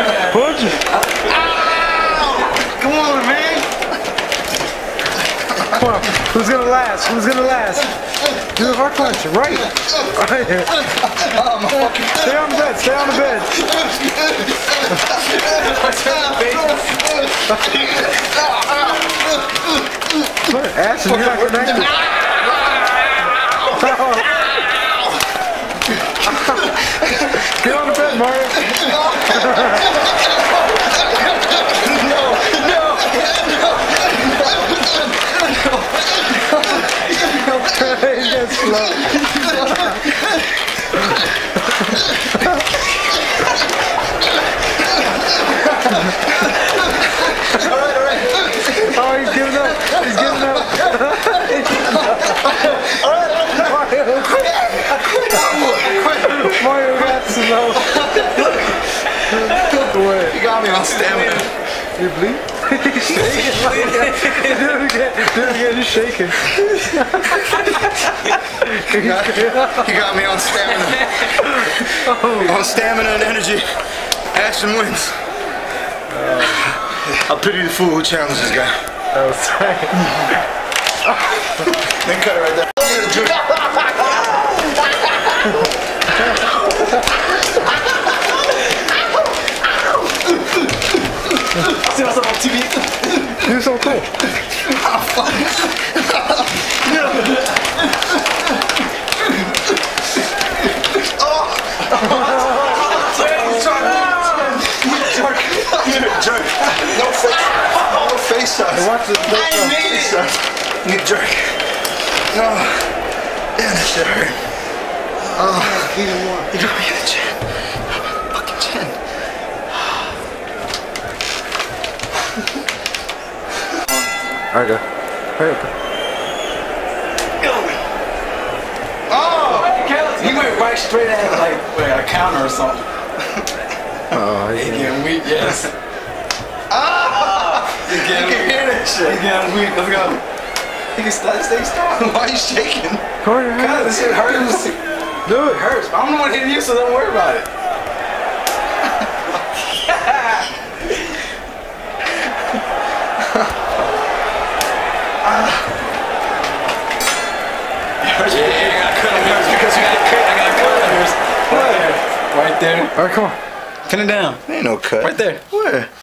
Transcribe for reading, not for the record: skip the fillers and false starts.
Punch it. Come on, man. Come on. Who's gonna last? Who's gonna last? Do the hard punch. Right. Right here. Stay on the bed. Stay on the bed. What? Ashton, you're not connected. Get on the bed, Mario. He gets slow. Alright. Oh, he's giving up. He's giving up. Mario got slow. You got me on stamina. You bleed? He's shaking. Do it again. He's shaking. You got me on stamina. On stamina and energy. Ashton wins. I'll pity the fool who challenges this guy. That was tight. Then cut it right there. See what's up on TV? You're so cool. Jerk. No face size. Watch this. I made it. You jerk. No. Damn, that shit hurt. Oh. You got me in the chin. Fucking chin. Alright, go. Hurry up. Oh! He went right straight at it like a counter or something. Oh, He getting weak, yes. Ah! You can hear that shit. He getting weak. Let's go. He can stay strong. Why are you shaking? Come on, God, this shit hurts. do it. It hurts. I'm the one hitting you, so don't worry about it. Right there. Alright, come on. Pin it down. Ain't no cut. Right there. Where?